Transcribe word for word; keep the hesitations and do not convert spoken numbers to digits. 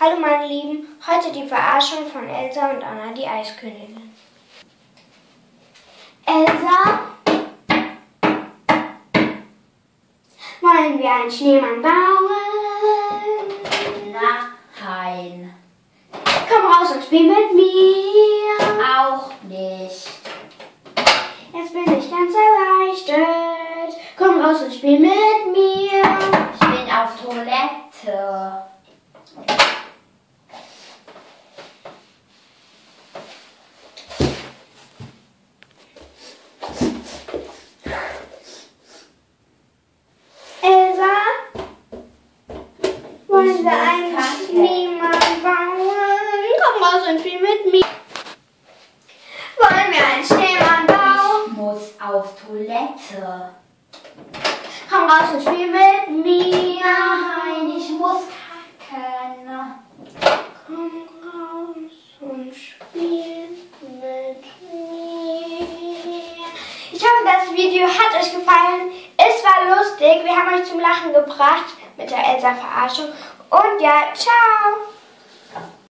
Hallo meine Lieben, heute die Verarschung von Elsa und Anna, die Eiskönigin. Elsa, wollen wir einen Schneemann bauen? Nein. Komm raus und spiel mit mir. Auch nicht. Jetzt bin ich ganz erleichtert. Komm raus und spiel mit mir. Ich bin auf Toilette. Elsa, wollen Ich wir muss einen Kacke. Schneemann bauen? Komm raus und spiel mit mir. Wollen wir einen Schneemann bauen? Ich muss auf Toilette. Komm raus und spiel mit mir. Nein, ich muss kacken. Komm raus und spiel mit mir. Ich hoffe, das Video hat euch gefallen. Es war lustig. Wir haben euch zum Lachen gebracht mit der Elsa-Verarschung. Und ja, ciao.